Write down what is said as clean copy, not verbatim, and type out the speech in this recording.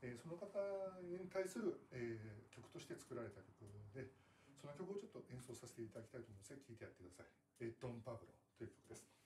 その方に対する、曲として作られた曲で、その曲をちょっと演奏させていただきたいと思いますので聴いてやってください。ドン・パブロという曲です。